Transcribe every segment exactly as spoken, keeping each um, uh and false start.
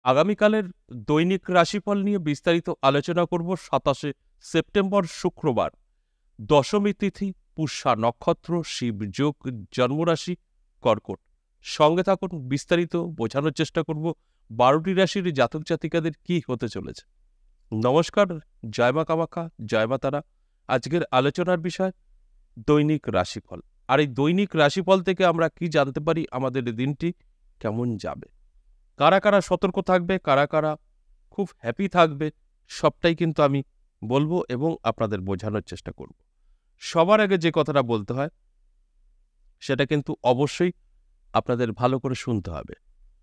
আগামীকালের দৈনিক রাশিফল নিয়ে বিস্তারিত আলোচনা করব সাতাশে সেপ্টেম্বর শুক্রবার। দশমী তিথি, পুষ্যা নক্ষত্র, শিব যোগ, জন্মরাশি কর্কট। সঙ্গে থাকুন, বিস্তারিত বোঝানোর চেষ্টা করব বারোটি রাশির জাতক জাতিকাদের কি হতে চলেছে। নমস্কার, জয় মা কামাখ্যা, জয় মা তারা। আজকের আলোচনার বিষয় দৈনিক রাশিফল। আর এই দৈনিক রাশিফল থেকে আমরা কি জানতে পারি আমাদের দিনটি কেমন যাবে, কারা কারা সতর্ক থাকবে, কারা কারা খুব হ্যাপি থাকবে, সবটাই কিন্তু আমি বলবো এবং আপনাদের বোঝানোর চেষ্টা করব। সবার আগে যে কথাটা বলতে হয় সেটা কিন্তু অবশ্যই আপনাদের ভালো করে শুনতে হবে।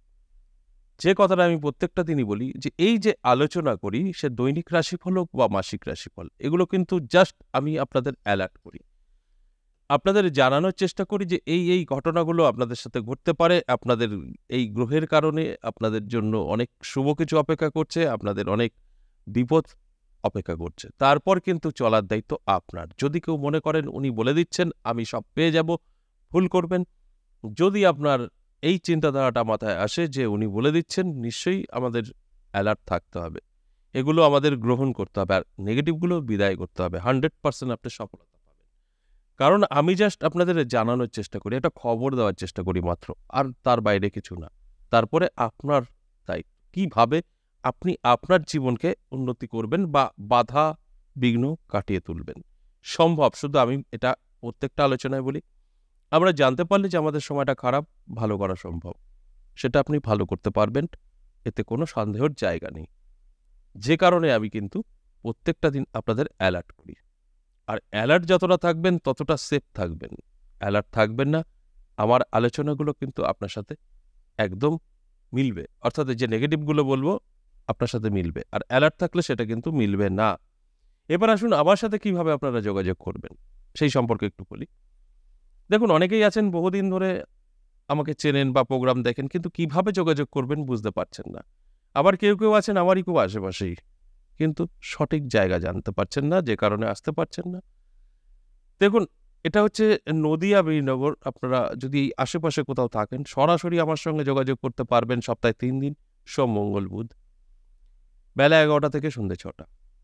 যে কথাটা আমি প্রত্যেকটা দিনই বলি, যে এই যে আলোচনা করি সে দৈনিক রাশিফল হোক বা মাসিক রাশিফল, এগুলো কিন্তু জাস্ট আমি আপনাদের অ্যালার্ট করি, আপনাদের জানানোর চেষ্টা করি যে এই এই ঘটনাগুলো আপনাদের সাথে ঘটতে পারে, আপনাদের এই গ্রহের কারণে আপনাদের জন্য অনেক শুভ কিছু অপেক্ষা করছে, আপনাদের অনেক বিপদ অপেক্ষা করছে। তারপর কিন্তু চলার দায়িত্ব আপনার। যদি কেউ মনে করেন উনি বলে দিচ্ছেন আমি সব পেয়ে যাব, ভুল করবেন। যদি আপনার এই চিন্তাধারাটা মাথায় আসে যে উনি বলে দিচ্ছেন, নিশ্চয়ই আমাদের অ্যালার্ট থাকতে হবে, এগুলো আমাদের গ্রহণ করতে হবে, আর নেগেটিভগুলো বিদায় করতে হবে। হান্ড্রেড পার্সেন্ট আপনি সফলতা পাবেন, কারণ আমি জাস্ট আপনাদের জানানোর চেষ্টা করি, একটা খবর দেওয়ার চেষ্টা করি মাত্র, আর তার বাইরে কিছু না। তারপরে আপনার দায়িত্ব কিভাবে আপনি আপনার জীবনকে উন্নতি করবেন বা বাধা বিঘ্ন কাটিয়ে তুলবেন। সম্ভব, শুধু আমি এটা প্রত্যেকটা আলোচনায় বলি, আমরা জানতে পারলে যে আমাদের সময়টা খারাপ, ভালো করা সম্ভব, সেটা আপনি ভালো করতে পারবেন, এতে কোনো সন্দেহের জায়গা নেই। যে কারণে আমি কিন্তু প্রত্যেকটা দিন আপনাদের অ্যালার্ট করি। আর অ্যালার্ট যতটা থাকবেন ততটা সেফ থাকবেন। অ্যালার্ট থাকবেন না, আমার আলোচনাগুলো কিন্তু আপনার সাথে একদম মিলবে, অর্থাৎ যে নেগেটিভগুলো বলবো আপনার সাথে মিলবে, আর অ্যালার্ট থাকলে সেটা কিন্তু মিলবে না। এবার আসুন আমার সাথে কিভাবে আপনারা যোগাযোগ করবেন সেই সম্পর্কে একটু বলি। দেখুন, অনেকেই আছেন বহুদিন ধরে আমাকে চেনেন বা প্রোগ্রাম দেখেন, কিন্তু কিভাবে যোগাযোগ করবেন বুঝতে পারছেন না। আবার কেউ কেউ আছেন আমারই খুব আশেপাশেই, কিন্তু সঠিক জায়গা জানতে পারছেন না, যে কারণে আসতে পারছেন না। দেখুন, এটা হচ্ছে নদিয়া বীরনগর। আপনারা যদি এই আশেপাশে কোথাও থাকেন, সরাসরি আমার সঙ্গে যোগাযোগ করতে পারবেন সপ্তাহে তিন দিন, সোম মঙ্গল বুধ, বেলা এগারোটা থেকে সন্ধ্যে ছটা।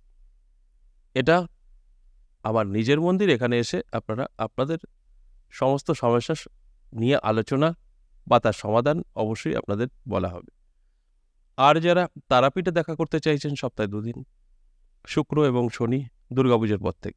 এটা আমার নিজের মন্দির। এখানে এসে আপনারা আপনাদের সমস্ত সমস্যা নিয়ে আলোচনা বা তার সমাধান অবশ্যই আপনাদের বলা হবে। আর যারা তারাপীঠে দেখা করতে চাইছেন, সপ্তাহে দুদিন, শুক্র এবং শনি, দুর্গাপুজোর পর থেকে।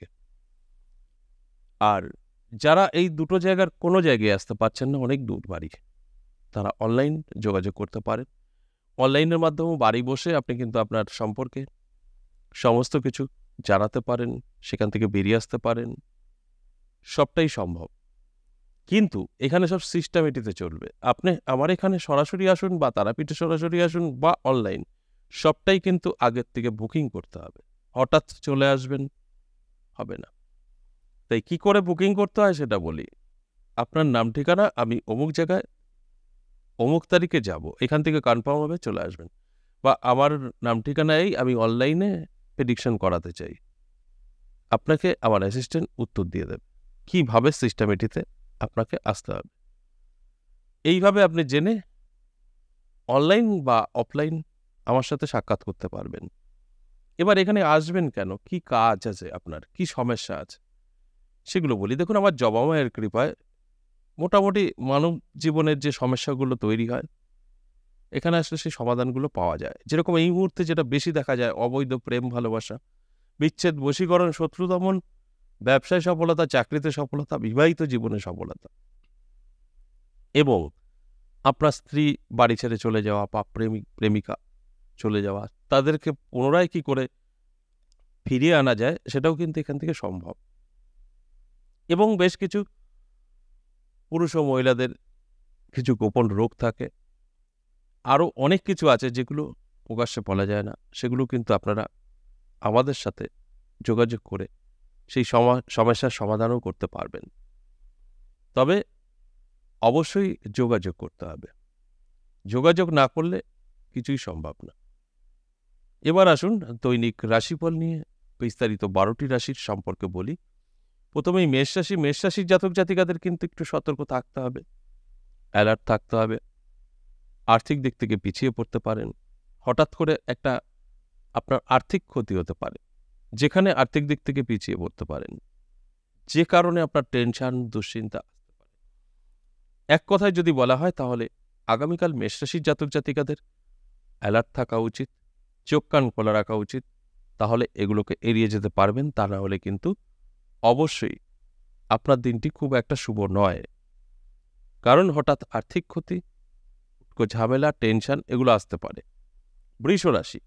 আর যারা এই দুটো জায়গার কোনো জায়গায় আসতে পারছেন না, অনেক দূর বাড়ি, তারা অনলাইন যোগাযোগ করতে পারেন। অনলাইনের মাধ্যমে বাড়ি বসে আপনি কিন্তু আপনার সম্পর্কে সমস্ত কিছু জানাতে পারেন, সেখান থেকে বেরিয়ে আসতে পারেন, সবটাই সম্ভব। কিন্তু এখানে সব সিস্টেমেটিতে চলবে। আপনি আমার এখানে সরাসরি আসুন বা তারাপীঠে সরাসরি আসুন বা অনলাইন, সবটাই কিন্তু আগের থেকে বুকিং করতে হবে। হঠাৎ চলে আসবেন, হবে না। তাই কি করে বুকিং করতে হয় সেটা বলি। আপনার নাম ঠিকানা, আমি অমুক জায়গায় অমুক তারিখে যাব, এখান থেকে কনফার্ম হবে, চলে আসবেন। বা আমার নাম ঠিকানায় আমি অনলাইনে প্রেডিকশন করাতে চাই, আপনাকে আমার অ্যাসিস্ট্যান্ট উত্তর দিয়ে দেবে কিভাবে সিস্টেমেটিতে আপনাকে আসতে হবে। এইভাবে আপনি জেনে অনলাইন বা অফলাইন আমার সাথে সাক্ষাৎ করতে পারবেন। এবার এখানে আসবেন কেন, কি কাজ আছে আপনার, কি সমস্যা আছে, সেগুলো বলি। দেখুন, আমার জবা মায়ের কৃপায় মোটামুটি মানব জীবনের যে সমস্যাগুলো তৈরি হয়, এখানে আসলে সেই সমাধানগুলো পাওয়া যায়। যেরকম এই মুহূর্তে যেটা বেশি দেখা যায়, অবৈধ প্রেম ভালোবাসা, বিচ্ছেদ, বশীকরণ, শত্রু দমন, ব্যবসায় সফলতা, চাকরিতে সফলতা, বিবাহিত জীবনে সফলতা, এবং আপনার স্ত্রী বাড়ি ছেড়ে চলে যাওয়া বা প্রেমিক প্রেমিকা চলে যাওয়া, তাদেরকে পুনরায় কি করে ফিরিয়ে আনা যায় সেটাও কিন্তু এখান থেকে সম্ভব। এবং বেশ কিছু পুরুষ ও মহিলাদের কিছু গোপন রোগ থাকে, আরও অনেক কিছু আছে যেগুলো প্রকাশ্যে বলা যায় না, সেগুলো কিন্তু আপনারা আমাদের সাথে যোগাযোগ করে সেই সমস্যার সমাধানও করতে পারবেন। তবে অবশ্যই যোগাযোগ করতে হবে, যোগাযোগ না করলে কিছুই সম্ভব না। এবার আসুন দৈনিক রাশিফল নিয়ে বিস্তারিত বারোটি রাশির সম্পর্কে বলি। প্রথমেই মেষ রাশি। মেষ রাশির জাতক জাতিকাদের কিন্তু একটু সতর্ক থাকতে হবে, অ্যালার্ট থাকতে হবে। আর্থিক দিক থেকে পিছিয়ে পড়তে পারেন, হঠাৎ করে একটা আপনার আর্থিক ক্ষতি হতে পারে, যেখানে আর্থিক দিক থেকে পিছিয়ে পড়তে পারেন, যে কারণে আপনার টেনশন দুশ্চিন্তা আসতে পারে। এক কথায় যদি বলা হয় তাহলে আগামীকাল মেষ রাশির জাতক জাতিকাদের অ্যালার্ট থাকা উচিত, চোখ কান খোলা রাখা উচিত, তাহলে এগুলোকে এড়িয়ে যেতে পারবেন। তা না হলে কিন্তু অবশ্যই আপনার দিনটি খুব একটা শুভ নয়, কারণ হঠাৎ আর্থিক ক্ষতি, ঝামেলা, টেনশন এগুলো আসতে পারে। বৃষ রাশি,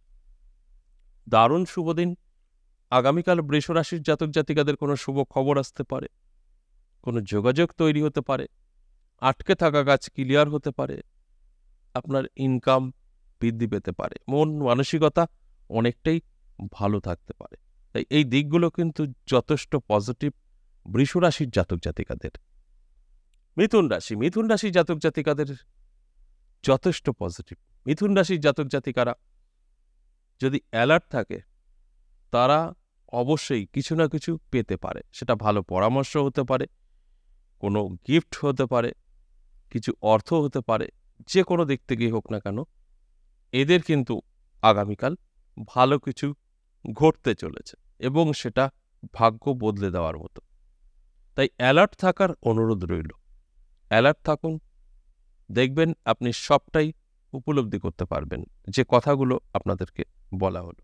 দারুণ শুভ দিন। আগামীকাল বৃষ রাশির জাতক জাতিকাদের কোনো শুভ খবর আসতে পারে, কোনো যোগাযোগ তৈরি হতে পারে, আটকে থাকা কাজ ক্লিয়ার হতে পারে, আপনার ইনকাম বৃদ্ধি পেতে পারে, মন মানসিকতা অনেকটাই ভালো থাকতে পারে। তাই এই দিকগুলো কিন্তু যথেষ্ট পজিটিভ বৃষ রাশির জাতক জাতিকাদের। মিথুন রাশি, মিথুন রাশির জাতক জাতিকাদের যথেষ্ট পজিটিভ। মিথুন রাশির জাতক জাতিকারা যদি অ্যালার্ট থাকে, তারা অবশ্যই কিছু না কিছু পেতে পারে। সেটা ভালো পরামর্শ হতে পারে, কোনো গিফট হতে পারে, কিছু অর্থ হতে পারে, যে কোনো দিক থেকেই হোক না কেন, এদের কিন্তু আগামীকাল ভালো কিছু ঘটতে চলেছে এবং সেটা ভাগ্য বদলে দেওয়ার মতো। তাই অ্যালার্ট থাকার অনুরোধ রইল। অ্যালার্ট থাকুন, দেখবেন আপনি সবটাই উপলব্ধি করতে পারবেন যে কথাগুলো আপনাদেরকে বলা হলো।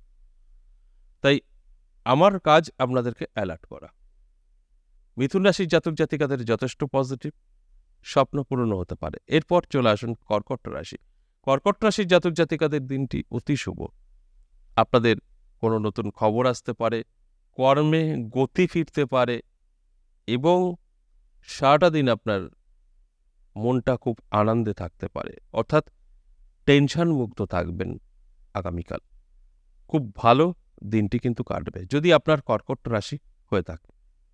তাই আমার কাজ আপনাদেরকে অ্যালার্ট করা। মিথুন রাশির জাতক জাতিকাদের যথেষ্ট পজিটিভ, স্বপ্ন পূরণ হতে পারে। এরপর চলে আসুন কর্কট রাশি। কর্কট রাশির জাতক জাতিকাদের দিনটি অতি শুভ। আপনাদের কোনো নতুন খবর আসতে পারে, কর্মে গতি ফিরতে পারে এবং সারাটা দিন আপনার মনটা খুব আনন্দে থাকতে পারে, অর্থাৎ টেনশন মুক্ত থাকবেন আগামীকাল। খুব ভালো দিনটি কিন্তু কাটবে যদি আপনার কর্কট রাশি হয়ে থাকে।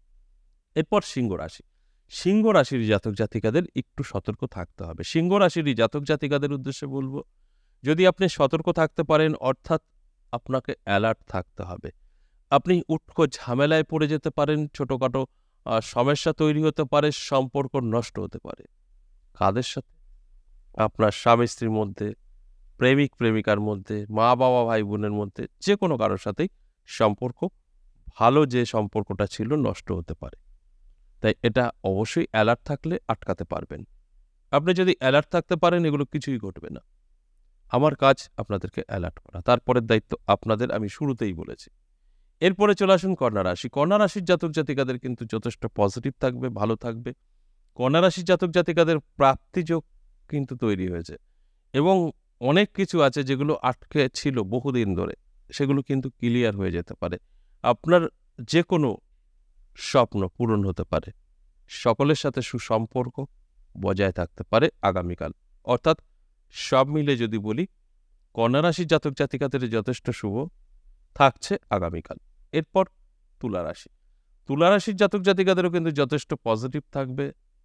এরপর সিংহ রাশি। সিংহ রাশির জাতক জাতিকাদের একটু সতর্ক থাকতে হবে। সিংহ রাশির জাতক জাতিকাদের উদ্দেশ্যে বলবো, যদি আপনি সতর্ক থাকতে পারেন, অর্থাৎ আপনাকে অ্যালার্ট থাকতে হবে। আপনি উটকো ঝামেলায় পড়ে যেতে পারেন, ছোটোখাটো সমস্যা তৈরি হতে পারে, সম্পর্ক নষ্ট হতে পারে। কাদের সাথে? আপনার স্বামী স্ত্রীর মধ্যে, প্রেমিক প্রেমিকার মধ্যে, মা বাবা ভাই বোনের মধ্যে, যে কোনো কারোর সাথেই সম্পর্ক, ভালো যে সম্পর্কটা ছিল, নষ্ট হতে পারে। তাই এটা অবশ্যই অ্যালার্ট থাকলে আটকাতে পারবেন। আপনি যদি অ্যালার্ট থাকতে পারেন, এগুলো কিছুই ঘটবে না। আমার কাজ আপনাদেরকে অ্যালার্ট করা, তারপরের দায়িত্ব আপনাদের, আমি শুরুতেই বলেছি। এরপরে চলে আসুন কন্যা রাশি। কন্যা রাশির জাতক জাতিকাদের কিন্তু যথেষ্ট পজিটিভ থাকবে, ভালো থাকবে। কন্যা রাশির জাতক জাতিকাদের প্রাপ্তিযোগ কিন্তু তৈরি হয়েছে এবং অনেক কিছু আছে যেগুলো আটকে ছিল বহুদিন ধরে, সেগুলো কিন্তু ক্লিয়ার হয়ে যেতে পারে। আপনার যে কোনো স্বপ্ন পূরণ হতে পারে, সকলের সাথে সুসম্পর্ক বজায় থাকতে পারে আগামীকাল। অর্থাৎ সব মিলে যদি বলি, কন্যা রাশির জাতক জাতিকাদের যথেষ্ট শুভ থাকছে আগামীকাল। এরপর তুলা রাশি। তুলা রাশির জাতক জাতিকাদেরও কিন্তু যথেষ্ট পজিটিভ থাকবে।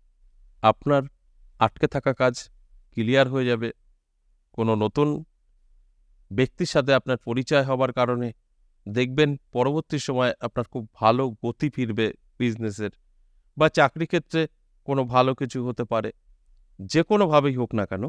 আপনার আটকে থাকা কাজ ক্লিয়ার হয়ে যাবে। কোনো নতুন ব্যক্তির সাথে আপনার পরিচয় হবার কারণে দেখবেন পরবর্তী সময় আপনার খুব ভালো গতি ফিরবে বিজনেসের, বা চাকরি ক্ষেত্রে কোনো ভালো কিছু হতে পারে। যে কোনোভাবেই হোক না কেন,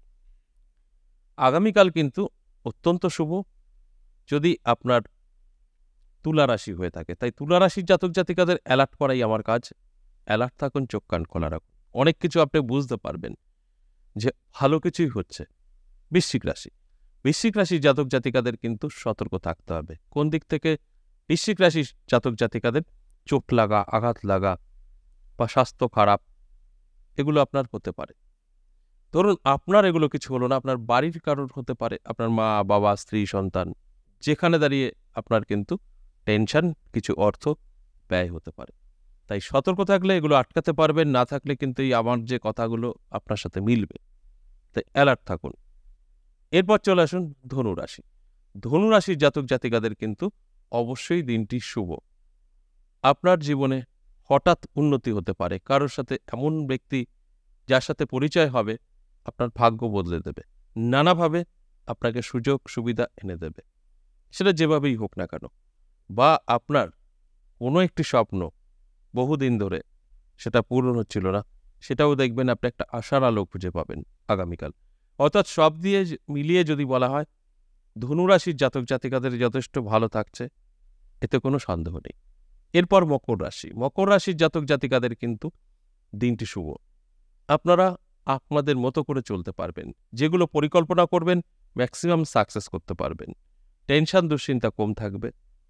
আগামীকাল কিন্তু অত্যন্ত শুভ যদি আপনার তুলা রাশি হয়ে থাকে। তাই তুলা রাশির জাতক জাতিকাদের অ্যালার্ট করাই আমার কাজ। অ্যালার্ট থাকুন, চোখ কান খোলা রাখুন, অনেক কিছু আপনি বুঝতে পারবেন যে ভালো কিছুই হচ্ছে। বৃশ্চিক রাশি। বৃশ্চিক রাশির জাতক জাতিকাদের কিন্তু সতর্ক থাকতে হবে। কোন দিক থেকে? বৃশ্চিক রাশির জাতক জাতিকাদের চোট লাগা, আঘাত লাগা বা স্বাস্থ্য খারাপ, এগুলো আপনার হতে পারে। ধরুন আপনার এগুলো কিছু হলো না, আপনার বাড়ির কারোর হতে পারে, আপনার মা বাবা, স্ত্রী, সন্তান, যেখানে দাঁড়িয়ে আপনার কিন্তু টেনশন, কিছু অর্থ ব্যয় হতে পারে। তাই সতর্ক থাকলে এগুলো আটকাতে পারবেন, না থাকলে কিন্তু এই আমার যে কথাগুলো আপনার সাথে মিলবে। তাই অ্যালার্ট থাকুন। এরপর চলে আসুন ধনু রাশি। ধনু রাশির জাতক জাতিকাদের কিন্তু অবশ্যই দিনটি শুভ। আপনার জীবনে হঠাৎ উন্নতি হতে পারে, কারোর সাথে এমন ব্যক্তি যার সাথে পরিচয় হবে আপনার ভাগ্য বদলে দেবে, নানাভাবে আপনাকে সুযোগ সুবিধা এনে দেবে, সেটা যেভাবেই হোক না কেন। বা আপনার কোনো একটি স্বপ্ন বহুদিন ধরে সেটা পূরণ হচ্ছিল না, সেটাও দেখবেন আপনি একটা আশার আলো খুঁজে পাবেন আগামীকাল। অর্থাৎ সব দিয়ে মিলিয়ে যদি বলা হয়, ধনুরাশির জাতক জাতিকাদের যথেষ্ট ভালো থাকছে, এতে কোনো সন্দেহ নেই। এরপর মকর রাশি। মকর রাশির জাতক জাতিকাদের কিন্তু দিনটি শুভ। আপনারা আপনাদের মতো করে চলতে পারবেন, যেগুলো পরিকল্পনা করবেন ম্যাক্সিমাম সাকসেস করতে পারবেন। টেনশন দুশ্চিন্তা কম থাকবে,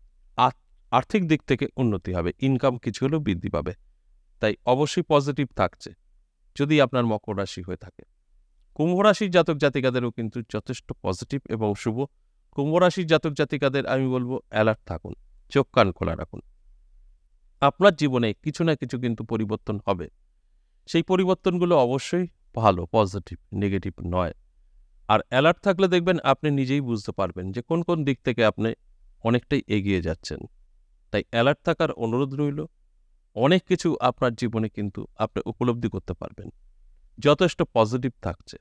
আর্থিক দিক থেকে উন্নতি হবে, ইনকাম কিছু হলেও বৃদ্ধি পাবে। তাই অবশ্যই পজিটিভ থাকছে যদি আপনার মকর রাশি হয়ে থাকে। কুম্ভ রাশির জাতক জাতিকাদেরও কিন্তু যথেষ্ট পজিটিভ এবং শুভ। কুম্ভ রাশির জাতক জাতিকাদের আমি বলবো অ্যালার্ট থাকুন, চোখ কান খোলা রাখুন। আপনার জীবনে কিছু না কিছু কিন্তু পরিবর্তন হবে, সেই পরিবর্তনগুলো অবশ্যই ভালো, পজিটিভ, নেগেটিভ নয়। আর অ্যালার্ট থাকলে দেখবেন আপনি নিজেই বুঝতে পারবেন যে কোন কোন দিক থেকে আপনি অনেকটাই এগিয়ে যাচ্ছেন। তাই অ্যালার্ট থাকার অনুরোধ রইল। অনেক কিছু আপনার জীবনে কিন্তু আপনি উপলব্ধি করতে পারবেন, যথেষ্ট পজিটিভ থাকছে।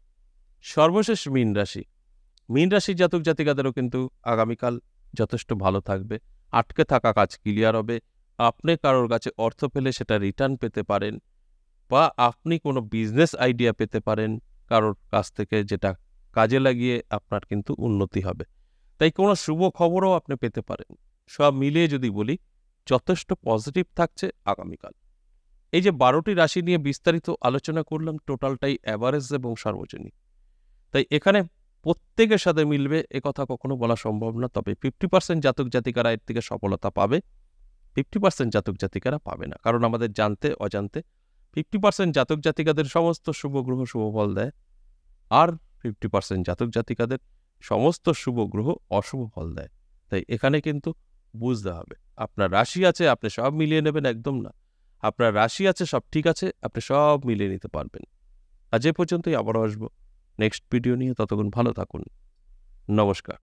সর্বশেষ মীন রাশি। মীন রাশির জাতক জাতিকাদেরও কিন্তু আগামীকাল যথেষ্ট ভালো থাকবে। আটকে থাকা কাজ ক্লিয়ার হবে, আপনি কারোর কাছে অর্থ পেলে সেটা রিটার্ন পেতে পারেন, বা আপনি কোনো বিজনেস আইডিয়া পেতে পারেন কারোর কাছ থেকে, যেটা কাজে লাগিয়ে আপনার কিন্তু উন্নতি হবে। তাই কোনো শুভ খবরও আপনি পেতে পারেন। সব মিলিয়ে যদি বলি, যথেষ্ট পজিটিভ থাকছে আগামীকাল। এই যে বারোটি রাশি নিয়ে বিস্তারিত আলোচনা করলাম, টোটালটাই অ্যাভারেজ এবং সর্বজনীন। তাই এখানে প্রত্যেকের সাথে মিলবে এ কথা কখনো বলা সম্ভব না। তবে ফিফটি পার্সেন্ট জাতক জাতিকারা এর থেকে সফলতা পাবে, ফিফটি পার্সেন্ট জাতক জাতিকারা পাবে না। কারণ আমাদের জানতে অজান্তে ফিফটি পার্সেন্ট জাতক জাতিকাদের সমস্ত শুভ গ্রহ শুভ ফল দেয়, আর ফিফটি পার্সেন্ট জাতক জাতিকাদের সমস্ত শুভ গ্রহ অশুভ ফল দেয়। তাই এখানে কিন্তু বুঝতে হবে, আপনার রাশি আছে আপনি সব মিলিয়ে নেবেন, একদম না। আপনার রাশি আছে, সব ঠিক আছে, আপনি সব মিলিয়ে নিতে পারবেন। আজ এ পর্যন্তই, আবারও আসবো নেক্সট ভিডিও নিয়ে। ততক্ষণ ভালো থাকুন, নমস্কার।